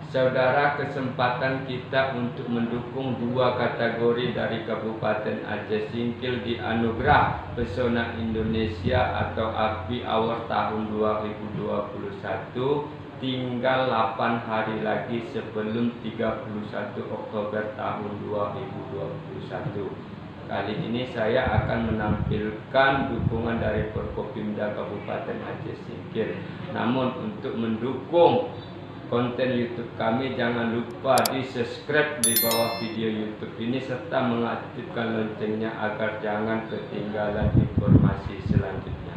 Saudara, kesempatan kita untuk mendukung dua kategori dari Kabupaten Aceh Singkil di Anugerah Pesona Indonesia atau API Award tahun 2021 tinggal 8 hari lagi sebelum 31 Oktober tahun 2021. Kali ini saya akan menampilkan dukungan dari Forkopimda Kabupaten Aceh Singkil. Namun untuk mendukung konten YouTube kami, jangan lupa di subscribe di bawah video YouTube ini serta mengaktifkan loncengnya agar jangan ketinggalan informasi selanjutnya.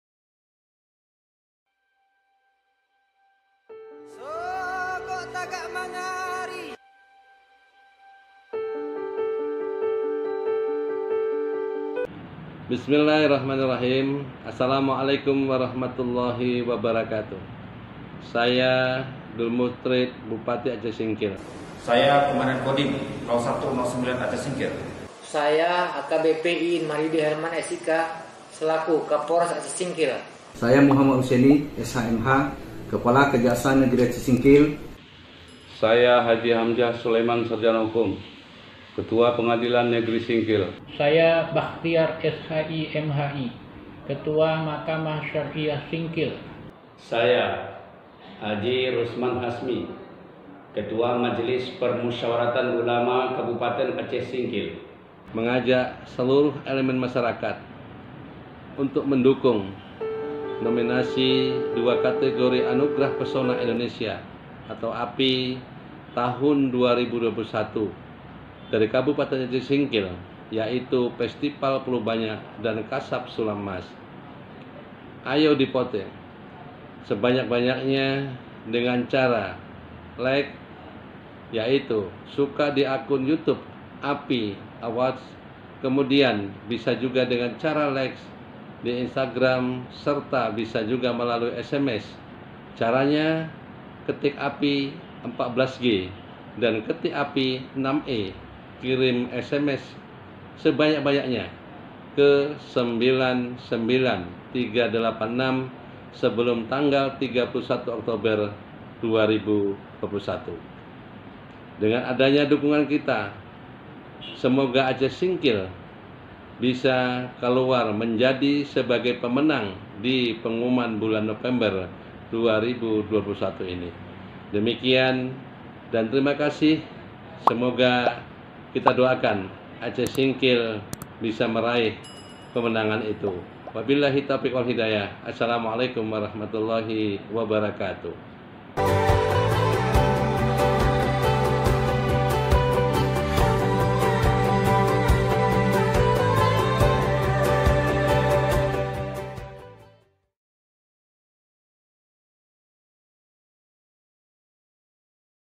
Bismillahirrahmanirrahim. Assalamualaikum warahmatullahi wabarakatuh. Saya Dul Mutrid, Bupati Aceh Singkil. Saya Komandan Kodim 0109 Aceh Singkil. Saya AKBP Maridi Herman SIK selaku Kapolres Aceh Singkil. Saya Muhammad Husaini SHMH, Kepala Kejaksaan Negeri Aceh Singkil. Saya Haji Hamzah Sulaiman Sarjana Hukum, Ketua Pengadilan Negeri Singkil. Saya Bakhtiar SHI MHI, Ketua Mahkamah Syariah Singkil. Saya Haji Rusman Hasmi, Ketua Majelis Permusyawaratan Ulama Kabupaten Aceh Singkil, mengajak seluruh elemen masyarakat untuk mendukung nominasi dua kategori Anugerah Pesona Indonesia atau API tahun 2021 dari Kabupaten Aceh Singkil, yaitu Festival Pulau Banyak dan Kasab Sulam Mas. Ayo dipote sebanyak-banyaknya dengan cara like, yaitu suka di akun YouTube API Awards, kemudian bisa juga dengan cara like di Instagram, serta bisa juga melalui SMS. Caranya ketik API 14G dan ketik API 6E, kirim SMS sebanyak-banyaknya ke 99386 sebelum tanggal 31 Oktober 2021. Dengan adanya dukungan kita, semoga Aceh Singkil bisa keluar menjadi sebagai pemenang di pengumuman bulan November 2021 ini. Demikian dan terima kasih. Semoga kita doakan Aceh Singkil bisa meraih kemenangan itu. Wabillahi taufiq wal hidayah. Assalamualaikum warahmatullahi wabarakatuh.